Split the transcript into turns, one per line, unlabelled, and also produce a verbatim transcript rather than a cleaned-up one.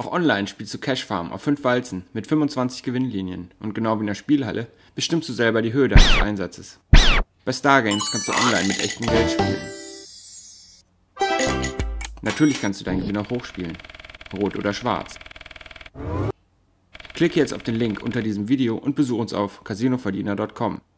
Auch online spielst du Cash Farm auf fünf Walzen mit fünfundzwanzig Gewinnlinien und genau wie in der Spielhalle bestimmst du selber die Höhe deines Einsatzes. Bei Stargames kannst du online mit echtem Geld spielen. Natürlich kannst du deinen Gewinn auch hochspielen, rot oder schwarz. Klicke jetzt auf den Link unter diesem Video und besuche uns auf Casinoverdiener punkt com.